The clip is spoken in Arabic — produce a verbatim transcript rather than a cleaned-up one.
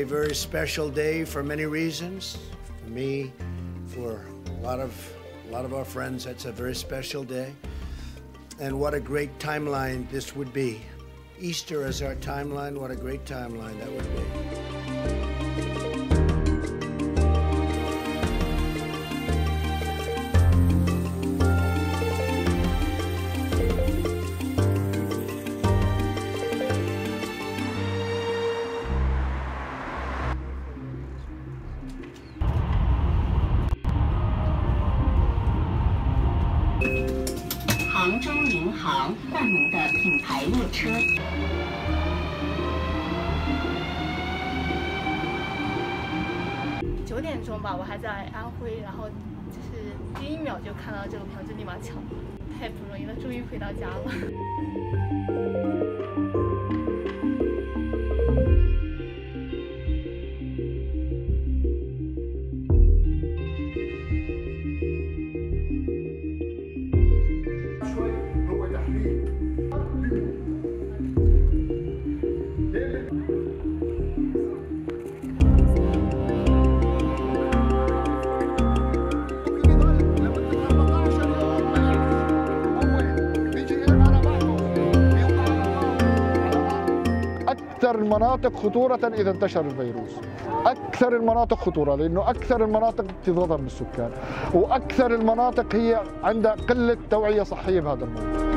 a very special day for many reasons. For me, for a lot of a lot of our friends, that's a very special day. And what a great timeline this would be. Easter as our timeline, what a great timeline that would be. 九点钟吧，我还在安徽，然后就是第一秒就看到这个票，就立马抢，太不容易了，终于回到家了。 أكثر المناطق خطورة إذا انتشر الفيروس، أكثر المناطق خطورة لأنه أكثر المناطق اكتظاظا من السكان، وأكثر المناطق هي عندها قلة توعية صحية بهذا الموضوع.